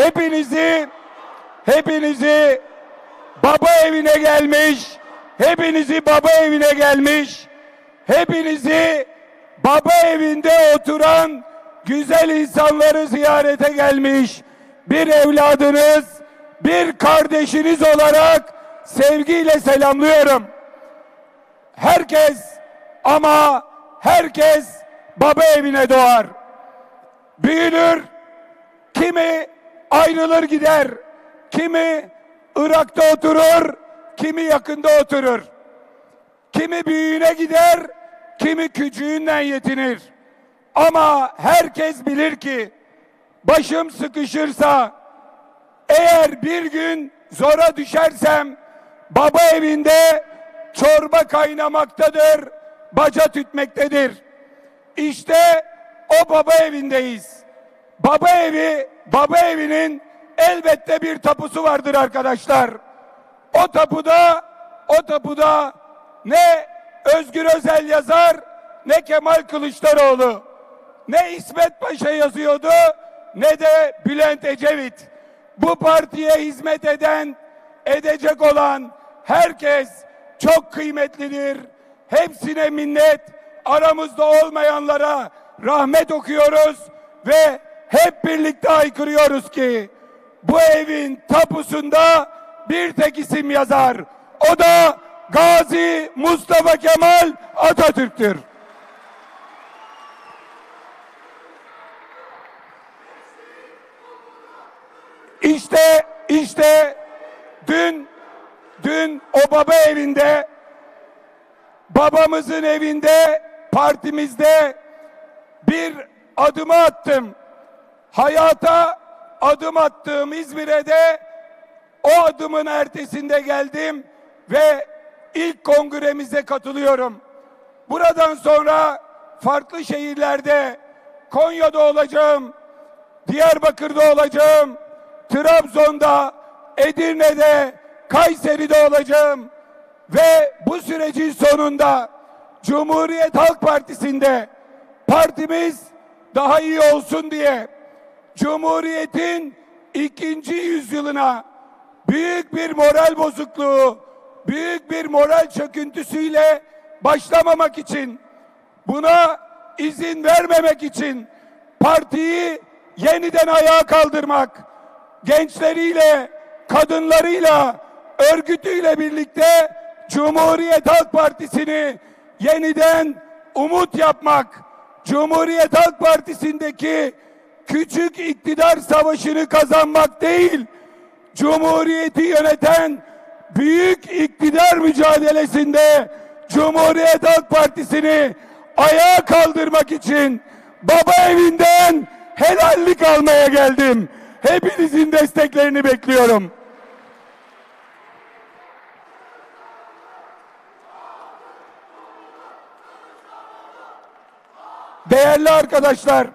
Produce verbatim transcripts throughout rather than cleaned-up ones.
hepinizi hepinizi baba evine gelmiş, hepinizi baba evine gelmiş, hepinizi baba evinde oturan güzel insanları ziyarete gelmiş bir evladınız, bir kardeşiniz olarak sevgiyle selamlıyorum. Herkes ama herkes baba evine doğar. Büyünür, kimi ayrılır gider, kimi Irak'ta oturur, kimi yakında oturur. Kimi büyüğüne gider, kimi küçüğünden yetinir. Ama herkes bilir ki başım sıkışırsa, eğer bir gün zora düşersem baba evinde çorba kaynamaktadır, baca tütmektedir. İşte o baba evindeyiz. Baba evi, baba evinin elbette bir tapusu vardır arkadaşlar. O tapuda, o tapuda ne Özgür Özel yazar, ne Kemal Kılıçdaroğlu, ne İsmet Paşa yazıyordu, ne de Bülent Ecevit. Bu partiye hizmet eden, edecek olan herkes çok kıymetlidir. Hepsine minnet, aramızda olmayanlara rahmet okuyoruz ve hep birlikte haykırıyoruz ki bu evin tapusunda bir tek isim yazar. O da Gazi Mustafa Kemal Atatürk'tür. İşte, işte dün, dün o baba evinde, babamızın evinde, partimizde bir adımı attım. Hayata adım attığım İzmir'e de o adımın ertesinde geldim ve ilk kongremize katılıyorum. Buradan sonra farklı şehirlerde, Konya'da olacağım, Diyarbakır'da olacağım, Trabzon'da, Edirne'de, Kayseri'de olacağım ve bu sürecin sonunda Cumhuriyet Halk Partisi'nde partimiz daha iyi olsun diye Cumhuriyet'in ikinci yüzyılına büyük bir moral bozukluğu, büyük bir moral çöküntüsüyle başlamamak için, buna izin vermemek için partiyi yeniden ayağa kaldırmak, gençleriyle, kadınlarıyla, örgütüyle birlikte Cumhuriyet Halk Partisi'ni yeniden umut yapmak, Cumhuriyet Halk Partisi'ndeki küçük iktidar savaşını kazanmak değil, Cumhuriyeti yöneten büyük iktidar mücadelesinde Cumhuriyet Halk Partisi'ni ayağa kaldırmak için baba evinden helallik almaya geldim. Hepinizin desteklerini bekliyorum. Değerli arkadaşlar,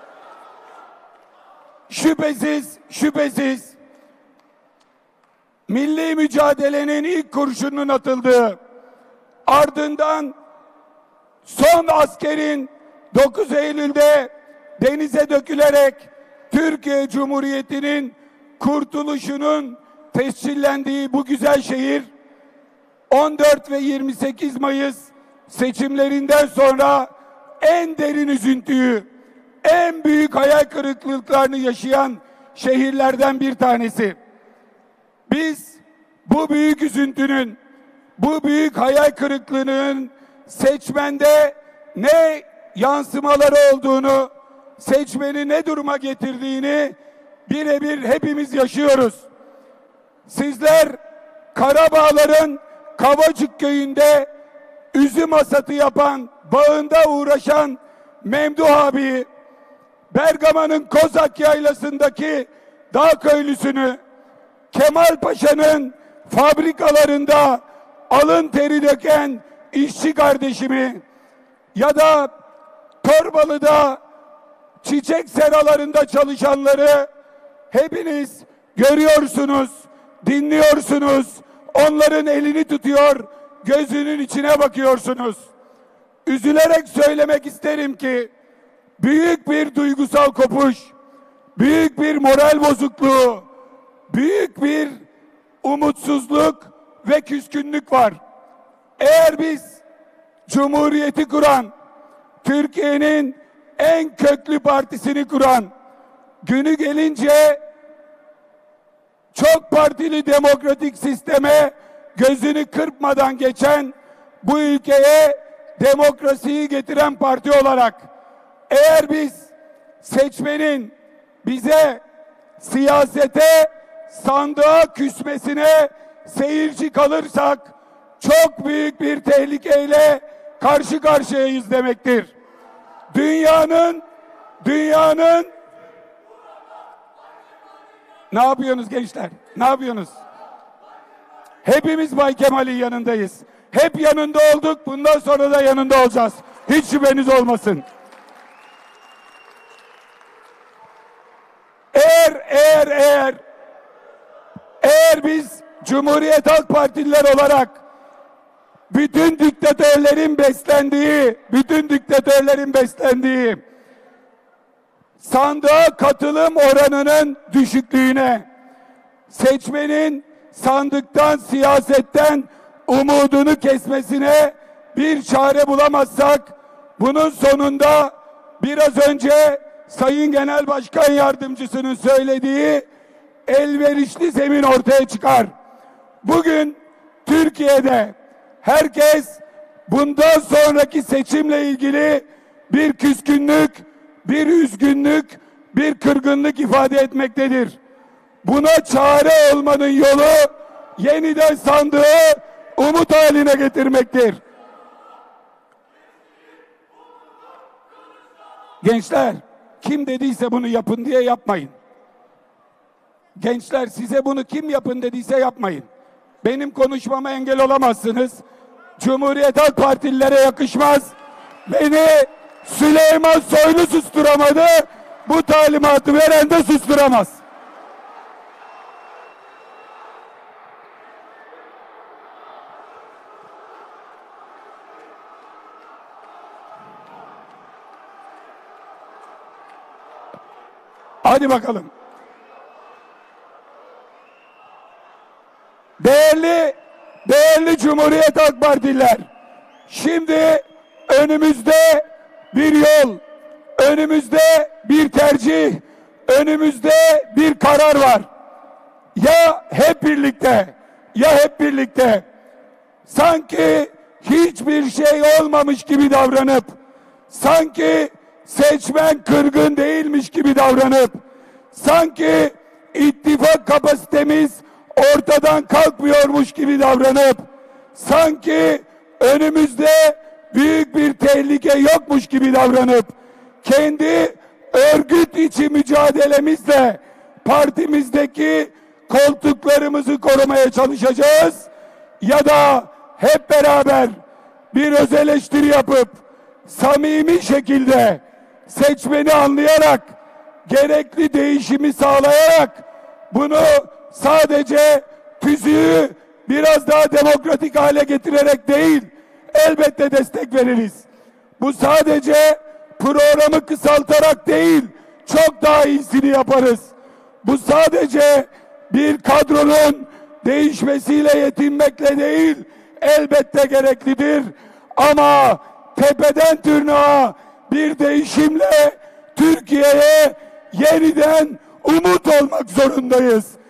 şüphesiz, şüphesiz milli mücadelenin ilk kurşunun atıldığı, ardından son askerin dokuz Eylül'de denize dökülerek Türkiye Cumhuriyeti'nin kurtuluşunun tescillendiği bu güzel şehir, on dört ve yirmi sekiz Mayıs seçimlerinden sonra en derin üzüntüyü, en büyük hayal kırıklıklarını yaşayan şehirlerden bir tanesi. Biz bu büyük üzüntünün, bu büyük hayal kırıklığının seçmende ne yansımaları olduğunu, seçmeni ne duruma getirdiğini birebir hepimiz yaşıyoruz. Sizler Karabağlar'ın Kavacık köyünde üzüm hasatı yapan, bağında uğraşan Memduh abi, Bergama'nın Kozak Yaylası'ndaki dağ köylüsünü, Kemal Paşa'nın fabrikalarında alın teri döken işçi kardeşimi ya da Torbalı'da çiçek seralarında çalışanları hepiniz görüyorsunuz, dinliyorsunuz, onların elini tutuyor, gözünün içine bakıyorsunuz. Üzülerek söylemek isterim ki büyük bir duygusal kopuş, büyük bir moral bozukluğu, büyük bir umutsuzluk ve küskünlük var. Eğer biz Cumhuriyeti kuran, Türkiye'nin en köklü partisini kuran, günü gelince çok partili demokratik sisteme gözünü kırpmadan geçen, bu ülkeye demokrasiyi getiren parti olarak, eğer biz seçmenin bize siyasete, sandığa küsmesine seyirci kalırsak çok büyük bir tehlikeyle karşı karşıyayız demektir. Dünyanın dünyanın ne yapıyorsunuz gençler? Ne yapıyorsunuz? Hepimiz Bay Kemal'in yanındayız. Hep yanında olduk. Bundan sonra da yanında olacağız. Hiç şüpheniz olmasın. Eğer eğer eğer eğer biz Cumhuriyet Halk Partililer olarak bütün diktatörlerin beslendiği, bütün diktatörlerin beslendiği sandığa katılım oranının düşüklüğüne, seçmenin sandıktan, siyasetten umudunu kesmesine bir çare bulamazsak, bunun sonunda biraz önce Sayın Genel Başkan Yardımcısının söylediği elverişli zemin ortaya çıkar. Bugün Türkiye'de herkes bundan sonraki seçimle ilgili bir küskünlük, bir üzgünlük, bir kırgınlık ifade etmektedir. Buna çare olmanın yolu yeniden sandığı umut haline getirmektir. Gençler, kim dediyse bunu yapın diye yapmayın. Gençler, size bunu kim yapın dediyse yapmayın. Benim konuşmama engel olamazsınız. Cumhuriyet Halk Partililere yakışmaz. Beni Süleyman Soylu susturamadı. Bu talimatı veren de susturamaz. Hadi bakalım. Değerli, değerli Cumhuriyet Halk Partililer, şimdi önümüzde bir yol, önümüzde bir tercih, önümüzde bir karar var. Ya hep birlikte, ya hep birlikte sanki hiçbir şey olmamış gibi davranıp, sanki seçmen kırgın değilmiş gibi davranıp, sanki ittifak kapasitemiz ortadan kalkmıyormuş gibi davranıp, sanki önümüzde büyük bir tehlike yokmuş gibi davranıp, kendi örgüt içi mücadelemizle partimizdeki koltuklarımızı korumaya çalışacağız, ya da hep beraber bir öz eleştiri yapıp samimi şekilde seçmeni anlayarak, gerekli değişimi sağlayarak, bunu sadece tüzüğü biraz daha demokratik hale getirerek değil, elbette destek veririz. Bu sadece programı kısaltarak değil, çok daha iyisini yaparız. Bu sadece bir kadronun değişmesiyle yetinmekle değil, elbette gereklidir. Ama tepeden tırnağa bir değişimle Türkiye'ye yeniden umut olmak zorundayız.